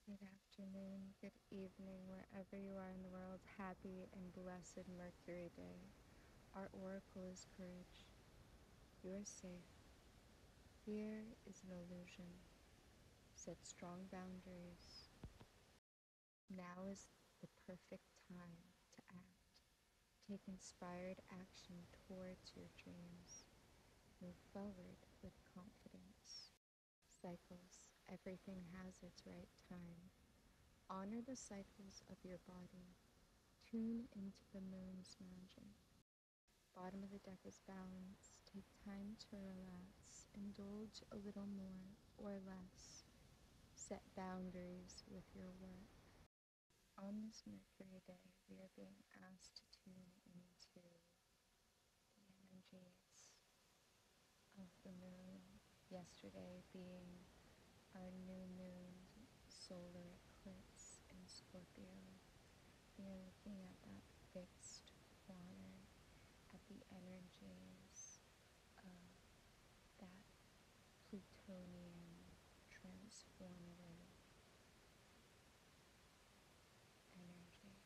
Good afternoon, good evening, wherever you are in the world. Happy and blessed Mercury Day. Our oracle is courage. You are safe. Fear is an illusion. Set strong boundaries. Now is the perfect time to act. Take inspired action towards your dreams. Move forward with confidence. Cycles. Everything has its right time. Honor the cycles of your body. Tune into the moon's magic. Bottom of the deck is balance. Take time to relax. Indulge a little more or less. Set boundaries with your work. On this Mercury Day, we are being asked to tune into the energies of the moon. Yesterday being our new moon solar eclipse in Scorpio. We are looking at that fixed quadrant, at the energies of that Plutonian transformative energy.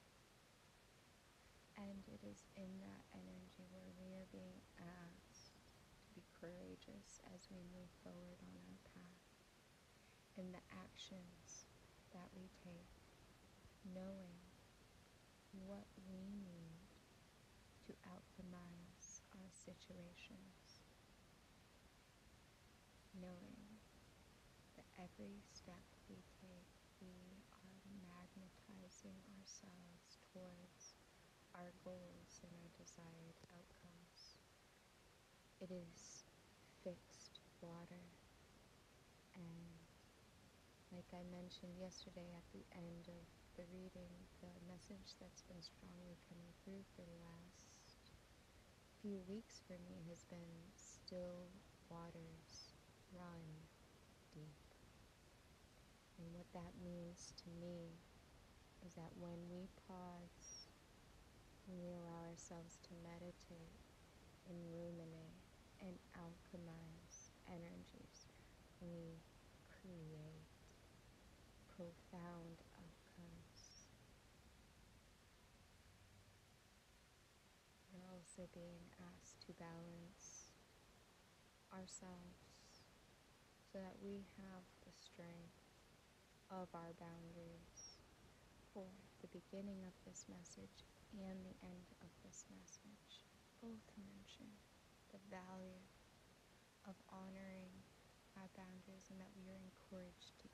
And it is in that energy where we are being asked to be courageous as we move forward on our path, in the actions that we take, knowing what we need to alchemize our situations, knowing that every step we take, we are magnetizing ourselves towards our goals and our desired outcomes. It is fixed water, and like I mentioned yesterday at the end of the reading, the message that's been strongly coming through for the last few weeks for me has been still waters run deep. And what that means to me is that when we pause, when we allow ourselves to meditate and ruminate and alchemize energies, we create profound outcomes. We're also being asked to balance ourselves so that we have the strength of our boundaries for the beginning of this message and the end of this message. Both mention the value of honoring our boundaries and that we are encouraged to